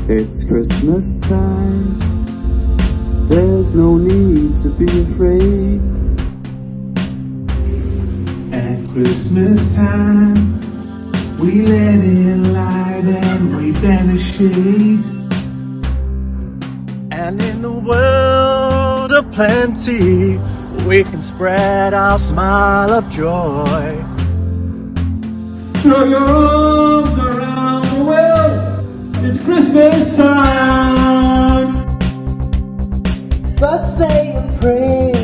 It's Christmas time, there's no need to be afraid. At Christmas time, we let in light and we banish shade. And in the world of plenty, we can spread our smile of joy. Throw your arms around the world, it's Christmas time. But say and pray,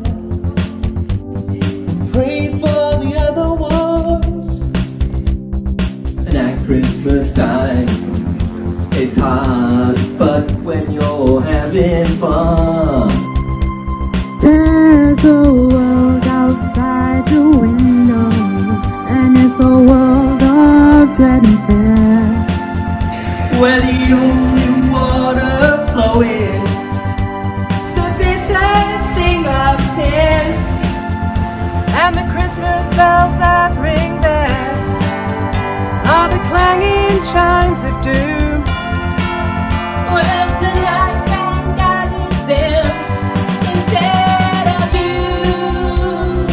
pray for the other ones. And at Christmas time, it's hard, but when you're having fun, there's a world outside your window, and it's a world of dread and fear, where the only water flowing, the bitterest thing of tears, and the Christmas bells that ring there are the clanging chimes of doom. Well, tonight thank God it's them instead of you.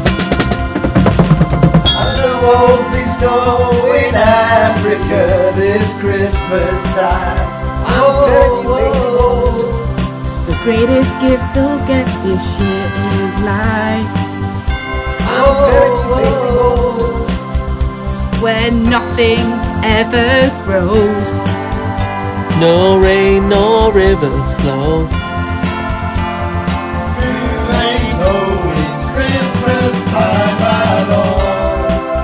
Under Woldley snow in Africa this Christmas time, I'm telling you, make me bold. the greatest gift you'll get this year is life, I'm telling you, make me bold. where nothing ever grows. No rain, no rivers flow. Do they know it's Christmas time at all?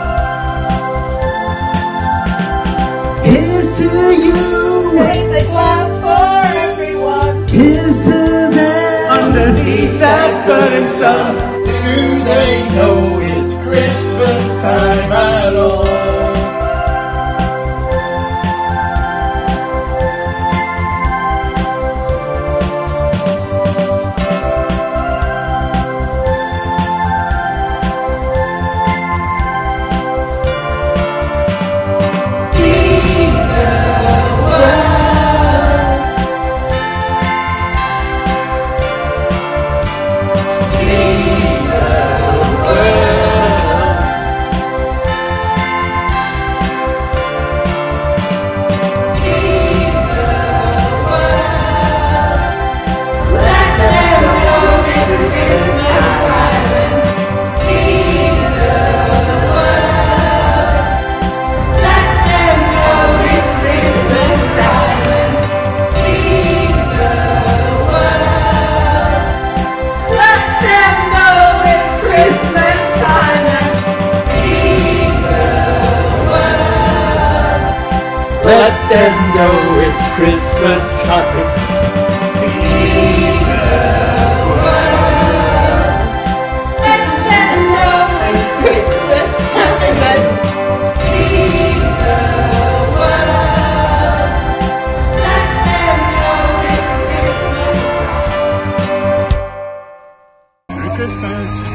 Here's to you, Raise a glass for everyone. here's to them. Underneath that burning sun, Do they know it's Christmas time at all? let them know it's Christmas time. Let them know it's Christmas time. Merry Christmas.